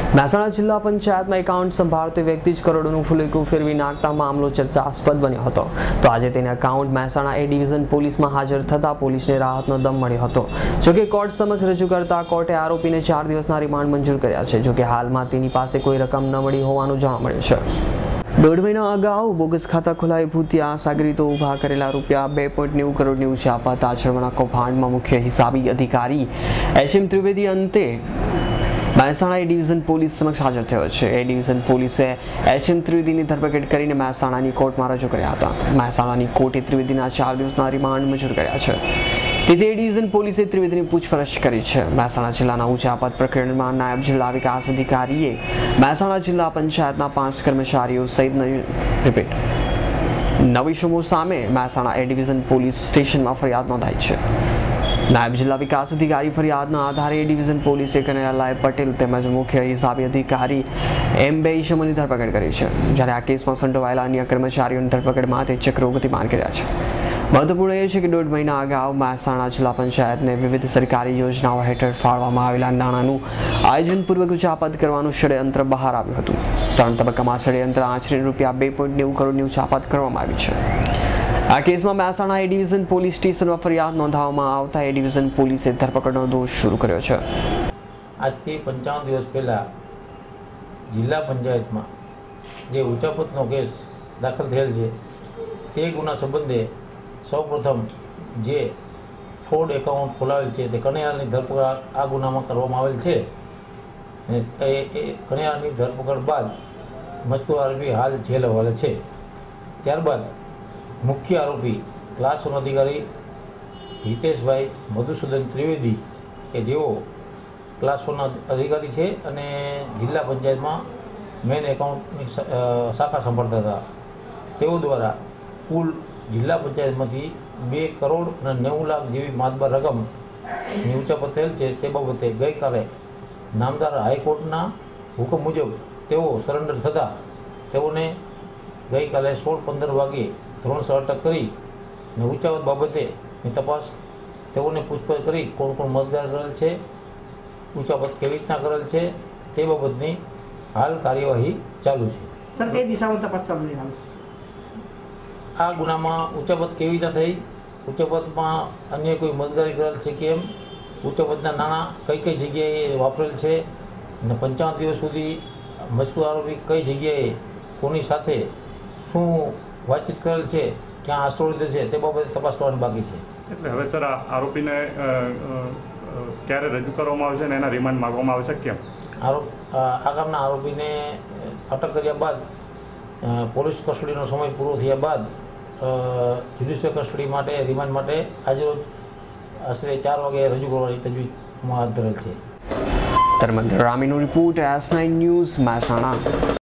મહેસાણા જિલ્લા પંચાયતમાં એકાઉન્ટ સંભાળતી વ્યક્તિ જ કરોડોનું ફુલેકું ફેરવી નાખતા મામલો ચર્ચાસ્પદ બન્યો હતો. તો આજે તેને એકાઉન્ટ મહેસાણા એ ડિવિઝન પોલીસમાં હાજર થતા પોલીસને રાહતનો દમ મળ્યો હતો. જોકે કોર્ટ સમક્ષ રજૂ કરતા કોર્ટે આરોપીને 4 દિવસના રિમાન્ડ મંજૂર કર્યા છે. જોકે હાલમાં તેની પાસે કોઈ રકમ ન મળી હોવાનું જાણવા મળ્યું છે. 1.5 મહિના અગાઉ બોગસ ખાતા ખોલાવી ભૂતિયા સાગરીતો ઉભા કરેલા રૂપિયા 2.90 કરોડની ઉચાપત આચરણના કૌભાંડમાં મુખ્ય હિસાબી અધિકારી એચ.એમ. ત્રિવેદી અંતે મહેસાણા એ ડિવિઝન પોલીસ સમક્ષ હાજર થયો છે. એ ડિવિઝન પોલીસે એચ.એમ. ત્રિવેદીની ધરપકડ કરીને મહેસાણાની કોર્ટમાં રજૂ કર્યા હતા. મહેસાણાની કોર્ટે ત્રિવેદીના 4 દિવસના રિમાન્ડ મંજૂર કર્યા છે. તેથી એ ડિવિઝન પોલીસે ત્રિવેદીની પૂછપરછ કરી છે. મહેસાણા જિલ્લાના ઉચાપત પ્રકરણમાં નાયબ જિલ્લા વિકાસ અધિકારીએ મહેસાણા જિલ્લા પંચાયતના 5 કર્મચારીઓ સહિત નવી ઇસમો સામે મહેસાણા એ ડિવિઝન પોલીસ સ્ટેશનમાં ફરિયાદ નોંધાઈ છે. નાયબ જિલ્લા વિકાસ અધિકારી ફરિયાદના આધારે એ ડિવિઝન પોલીસે કનૈયાલાલ પટેલ તેમજ મુખ્ય હિસાબી અધિકારી એમ 2 ઇસમોની ધરપકડ કરી છે. જ્યારે આ કેસમાં સંડોવાયેલા અન્ય કર્મચારીઓની ધરપકડ માટે ચક્રો ગતિમાન કર્યા છે. મહત્વપૂર્ણ એ છે કે 1.5 મહિના અગાઉ મહેસાણા જિલ્લા પંચાયતને વિવિધ સરકારી યોજનાઓ હેઠળ ફાળવવામાં આવેલા નાણાંનું આયોજનપૂર્વક ઉચાપત કરવાનું ષડયંત્ર બહાર આવ્યું હતું. 3 તબક્કામાં ષડયંત્ર આશરે રૂપિયા 2.90 કરોડની ઉચાપત કરવામાં આવી છે. આ કેસમાં મહેસાણા એ ડિવિઝન પોલીસ સ્ટેશનમાં ફરિયાદ નોંધાવવામાં આવતા એ ડિવિઝન પોલીસે ધરપકડનો દોર શરૂ કર્યો છે. આજથી 55 દિવસ પહેલાં જિલ્લા પંચાયતમાં જે ઉચાપતનો કેસ દાખલ થયેલ છે તે ગુના સંબંધે સૌપ્રથમ જે ફ્રોડ એકાઉન્ટ ખોલાવેલ છે તે કનૈયાલાલની ધરપકડ આ ગુનામાં કરવામાં આવેલ છે. એ કનૈયાલાલની ધરપકડ બાદ મજકૂર આરોપી હાલ જેલ હવાલે છે. ત્યારબાદ મુખ્ય આરોપી ક્લાસ 1 અધિકારી હિતેશભાઈ મધુસૂદન ત્રિવેદી કે જેઓ ક્લાસ 1 અધિકારી છે અને જિલ્લા પંચાયતમાં મેન એકાઉન્ટની શાખા સંભાળતા હતા. તેઓ દ્વારા કુલ જિલ્લા પંચાયતમાંથી 2 કરોડ અને 90 લાખ જેવી માતબર રકમની ઉચાપત થયેલ છે. તે બાબતે ગઈકાલે નામદાર હાઈકોર્ટના હુકમ મુજબ તેઓ સરેન્ડર થતાં તેઓને ગઈકાલે 16-15 વાગ્યે ધોરણસર અટક કરી અને ઉચાપત બાબતેની તપાસ તેઓને પૂછપરછ કરી કોણ કોણ મતદાર કરેલ છે, ઉચાપત કેવી રીતના કરેલ છે તે બાબતની હાલ કાર્યવાહી ચાલુ છે. સર, કઈ દિશામાં તપાસ ચાલુ છે? આ ગુનામાં ઉચાપત કેવી રીતના થઈ, ઉચાપતમાં અન્ય કોઈ મતદારી કરેલ છે કેમ, ઉચાપતના નાણાં કઈ કઈ જગ્યાએ વાપરેલ છે અને 55 દિવસ સુધી મજકૂર આરોપી કઈ જગ્યાએ કોની સાથે શું વાતચીત કરેલ છે, ક્યાં આશરો લીધો છે તે બાબતે તપાસ કરવાની બાકી છે. એટલે હવે સર આરોપીને ક્યારે રજૂ કરવામાં આવશે અને એના રિમાન્ડ માંગવામાં આવશે કેમ? આગામના આરોપીને અટક કર્યા બાદ પોલીસ કસ્ટડીનો સમય પૂરો થયા બાદ જ્યુડિશિયલ કસ્ટડી માટે રિમાન્ડ માટે આજરોજ આશરે 4 વાગે રજૂ કરવાની તજવીજમાં હાથ ધરેલ છે. ધર્મેન્દ્ર રામીનો રિપોર્ટ S9 ન્યૂઝ મહેસાણા.